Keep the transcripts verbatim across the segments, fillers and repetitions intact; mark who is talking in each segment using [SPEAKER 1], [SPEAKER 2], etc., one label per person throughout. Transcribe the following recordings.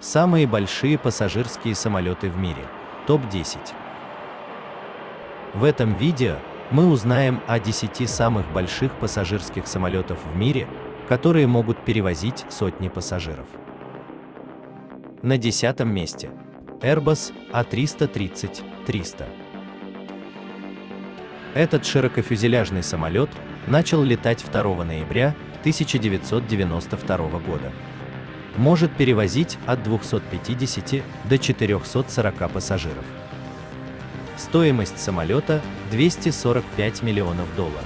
[SPEAKER 1] Самые большие пассажирские самолеты в мире. топ десять. В этом видео мы узнаем о десяти самых больших пассажирских самолетов в мире, которые могут перевозить сотни пассажиров. На десятом месте Airbus А триста тридцать — триста. Этот широкофюзеляжный самолет начал летать второго ноября тысяча девятьсот девяносто второго года. Может перевозить от двухсот пятидесяти до четырёхсот сорока пассажиров. Стоимость самолета двести сорок пять миллионов долларов.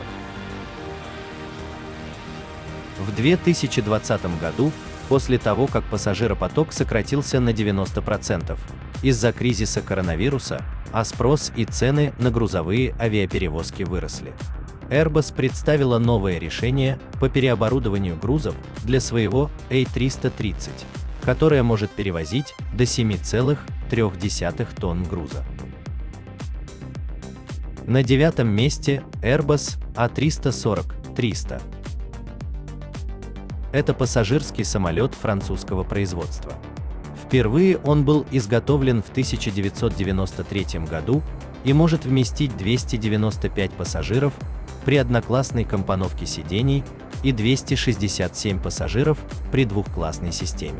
[SPEAKER 1] В две тысячи двадцатом году, после того, как пассажиропоток сократился на девяносто процентов из-за кризиса коронавируса, а спрос и цены на грузовые авиаперевозки выросли, Airbus представила новое решение по переоборудованию грузов для своего А триста тридцать, которое может перевозить до семи целых трёх десятых тонн груза. На девятом месте Airbus А триста сорок — триста. Это пассажирский самолет французского производства. Впервые он был изготовлен в тысяча девятьсот девяносто третьем году и может вместить двести девяносто пять пассажиров при одноклассной компоновке сидений и двести шестьдесят семь пассажиров при двухклассной системе.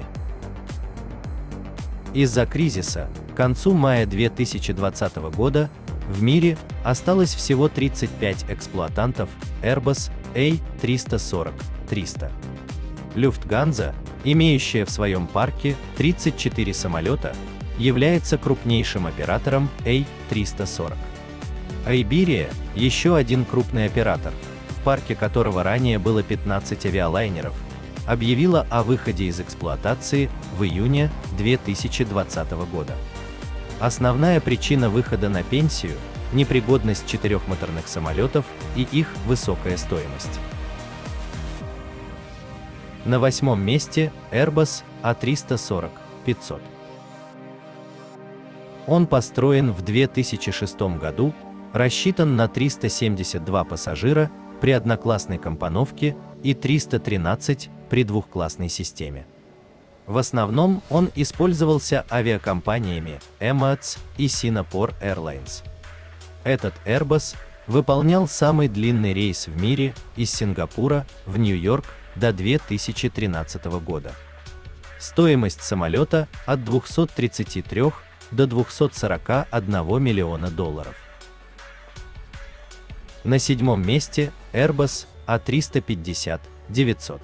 [SPEAKER 1] Из-за кризиса к концу мая две тысячи двадцатого года в мире осталось всего тридцать пять эксплуатантов Airbus А триста сорок — триста. Lufthansa, имеющая в своем парке тридцать четыре самолета, является крупнейшим оператором А триста сорок. Iberia, еще один крупный оператор, в парке которого ранее было пятнадцать авиалайнеров, объявила о выходе из эксплуатации в июне две тысячи двадцатого года. Основная причина выхода на пенсию – непригодность четырехмоторных самолетов и их высокая стоимость. На восьмом месте Airbus А триста сорок — пятьсот. Он построен в две тысячи шестом году, рассчитан на триста семьдесят два пассажира при одноклассной компоновке и триста тринадцать при двухклассной системе. В основном он использовался авиакомпаниями Emirates и Singapore Airlines. Этот Airbus выполнял самый длинный рейс в мире из Сингапура в Нью-Йорк до две тысячи тринадцатого года. Стоимость самолета от двухсот тридцати трёх до двухсот сорока одного миллиона долларов. На седьмом месте Airbus А триста пятьдесят — девятьсот.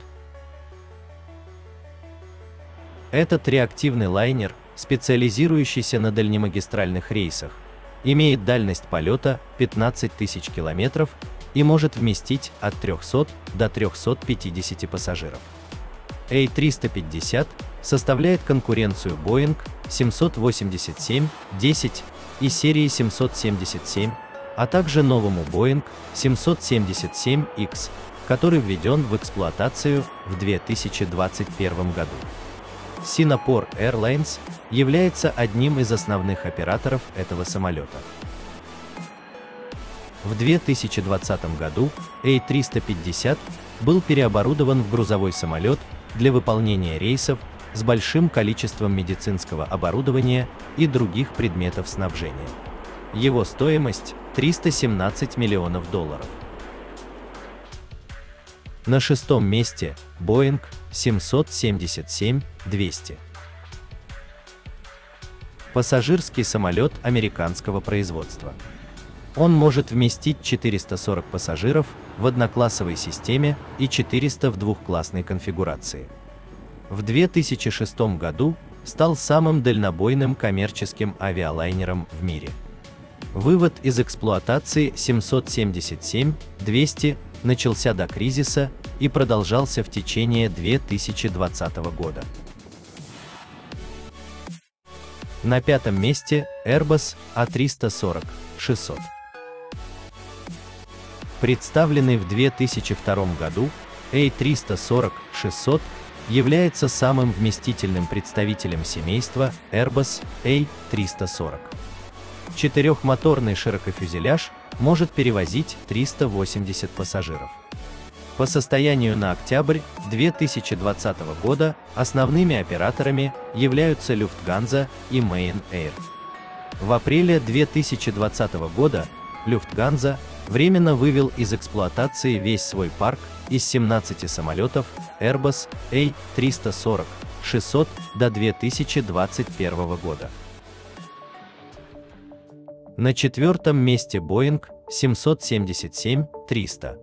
[SPEAKER 1] Этот реактивный лайнер, специализирующийся на дальнемагистральных рейсах, имеет дальность полета пятнадцать тысяч километров и может вместить от трёхсот до трёхсот пятидесяти пассажиров. А триста пятьдесят составляет конкуренцию Boeing семьсот восемьдесят семь — десять и серии семьсот семьдесят семь, а также новому Boeing семьсот семьдесят семь икс, который введен в эксплуатацию в две тысячи двадцать первом году. Singapore Airlines является одним из основных операторов этого самолета. В две тысячи двадцатом году А триста пятьдесят был переоборудован в грузовой самолет для выполнения рейсов с большим количеством медицинского оборудования и других предметов снабжения. Его стоимость – триста семнадцать миллионов долларов. На шестом месте Boeing семьсот семьдесят семь — двести. Пассажирский самолет американского производства. Он может вместить четыреста сорок пассажиров в одноклассовой системе и четыреста в двухклассной конфигурации. В две тысячи шестом году стал самым дальнобойным коммерческим авиалайнером в мире. Вывод из эксплуатации семьсот семьдесят семь — двести начался до кризиса и продолжался в течение две тысячи двадцатого года. На пятом месте Airbus А триста сорок — шестьсот. Представленный в две тысячи втором году, А триста сорок — шестьсот является самым вместительным представителем семейства Airbus А триста сорок. Четырехмоторный широкофюзеляж может перевозить триста восемьдесят пассажиров. По состоянию на октябрь две тысячи двадцатого года основными операторами являются Lufthansa и Main Air. В апреле две тысячи двадцатого года Lufthansa временно вывел из эксплуатации весь свой парк из семнадцати самолетов Airbus А триста сорок шестьсот до две тысячи двадцать первого года. На четвертом месте Boeing семьсот семьдесят семь триста.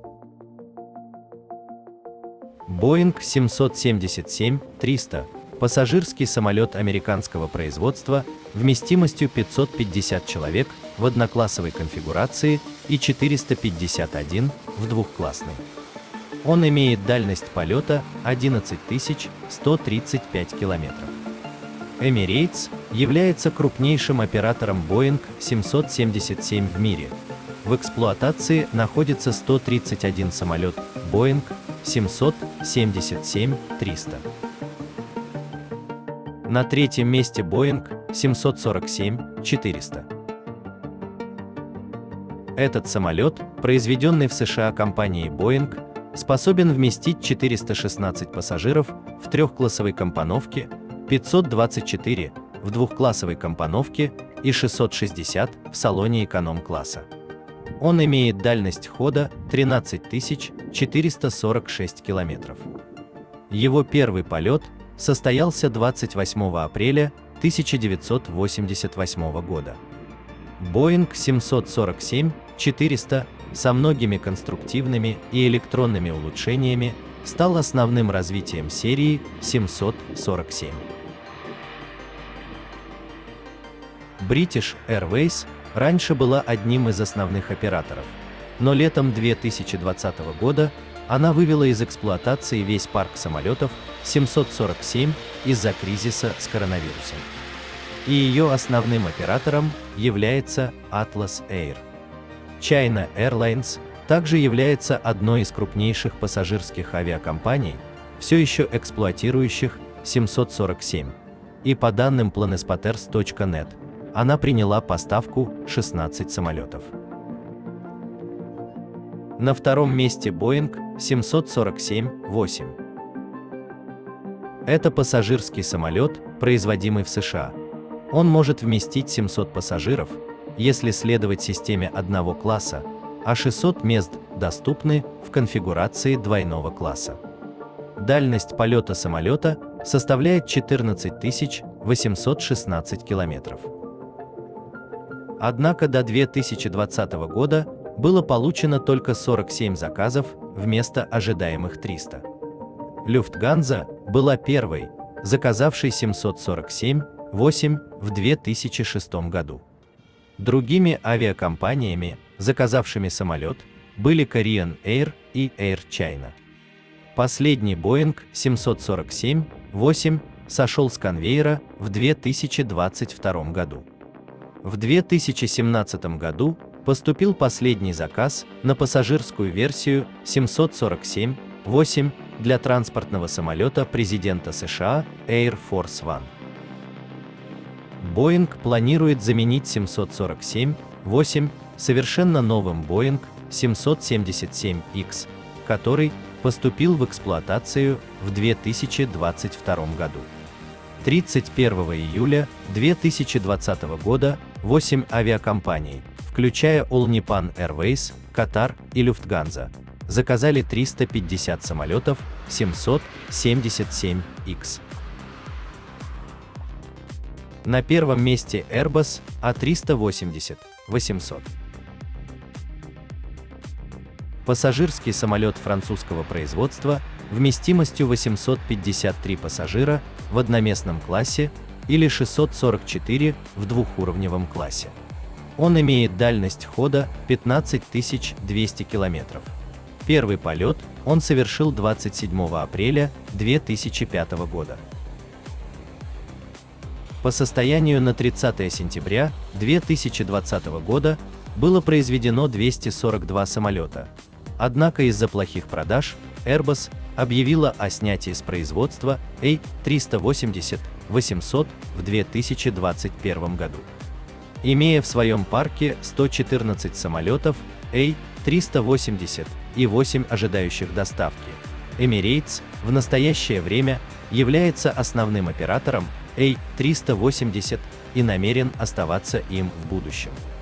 [SPEAKER 1] Boeing семьсот семьдесят семь триста – пассажирский самолет американского производства вместимостью пятьсот пятьдесят человек в одноклассовой конфигурации и четыреста пятьдесят один в двухклассной. Он имеет дальность полета одиннадцать тысяч сто тридцать пять километров. Emirates является крупнейшим оператором Boeing семьсот семьдесят семь в мире. В эксплуатации находится сто тридцать один самолет Boeing семьсот семьдесят семь триста. На третьем месте Boeing семьсот сорок семь четыреста. Этот самолет, произведенный в США компанией Boeing, способен вместить четыреста шестнадцать пассажиров в трехклассовой компоновке, пятьсот двадцать четыре в двухклассовой компоновке и шестьсот шестьдесят в салоне эконом-класса. Он имеет дальность хода тринадцать тысяч четыреста сорок шесть километров. Его первый полет состоялся двадцать восьмого апреля тысяча девятьсот восемьдесят восьмого года. Boeing семьсот сорок семь четыреста со многими конструктивными и электронными улучшениями стал основным развитием серии семьсот сорок семь. British Airways раньше была одним из основных операторов, но летом две тысячи двадцатого года она вывела из эксплуатации весь парк самолетов семьсот сорок семь из-за кризиса с коронавирусом. И ее основным оператором является Atlas Air. China Airlines также является одной из крупнейших пассажирских авиакомпаний, все еще эксплуатирующих семьсот сорок семь, и по данным planespotters точка нет, она приняла поставку шестнадцать самолетов. На втором месте Boeing семьсот сорок семь восемь. Это пассажирский самолет, производимый в США. Он может вместить семьсот пассажиров, если следовать системе одного класса, а шестьсот мест доступны в конфигурации двойного класса. Дальность полета самолета составляет четырнадцать тысяч восемьсот шестнадцать километров. Однако до две тысячи двадцатого года было получено только сорок семь заказов вместо ожидаемых триста. Lufthansa была первой, заказавшей семьсот сорок семь восемь в две тысячи шестом году. Другими авиакомпаниями, заказавшими самолет, были Korean Air и Air China. Последний Boeing семьсот сорок семь восемь сошел с конвейера в две тысячи двадцать втором году. В две тысячи семнадцатом году поступил последний заказ на пассажирскую версию семьсот сорок семь восемь для транспортного самолета президента США Air Force One. Boeing планирует заменить семьсот сорок семь восемь совершенно новым Boeing семьсот семьдесят семь икс, который поступил в эксплуатацию в две тысячи двадцать втором году. тридцать первого июля две тысячи двадцатого года восемь авиакомпаний, включая All Nippon Airways, Qatar и Lufthansa, заказали триста пятьдесят самолетов семьсот семьдесят семь икс. На первом месте Airbus А триста восемьдесят восемьсот. Пассажирский самолет французского производства вместимостью восемьсот пятьдесят три пассажира в одноместном классе или шестьсот сорок четыре в двухуровневом классе. Он имеет дальность хода пятнадцать тысяч двести километров. Первый полет он совершил двадцать седьмого апреля две тысячи пятого года. По состоянию на тридцатое сентября две тысячи двадцатого года было произведено двести сорок два самолета. Однако из-за плохих продаж Airbus объявила о снятии с производства А триста восемьдесят восемьсот в две тысячи двадцать первом году. Имея в своем парке сто четырнадцать самолетов А триста восемьдесят и восемь ожидающих доставки. Emirates в настоящее время является основным оператором эй триста восемьдесят и намерен оставаться им в будущем.